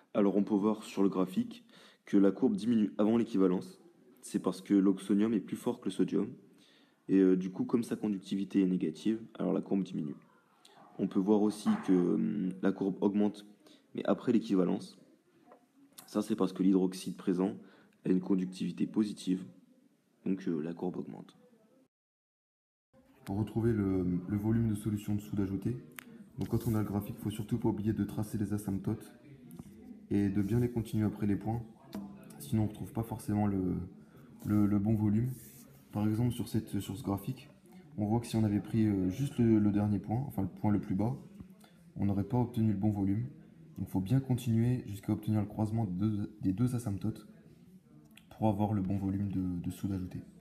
Alors on peut voir sur le graphique que la courbe diminue avant l'équivalence. C'est parce que l'oxonium est plus fort que le sodium. Et du coup, comme sa conductivité est négative, alors la courbe diminue. On peut voir aussi que la courbe augmente, mais après l'équivalence. Ça, c'est parce que l'hydroxyde présent a une conductivité positive, donc la courbe augmente. Pour retrouver le volume de solution de soude ajouté, donc quand on a le graphique, il faut surtout pas oublier de tracer les asymptotes et de bien les continuer après les points, sinon on ne retrouve pas forcément le bon volume. Par exemple, sur ce graphique, on voit que si on avait pris juste le dernier point, enfin le point le plus bas, on n'aurait pas obtenu le bon volume. Donc il faut bien continuer jusqu'à obtenir le croisement des deux asymptotes pour avoir le bon volume de soude ajouté.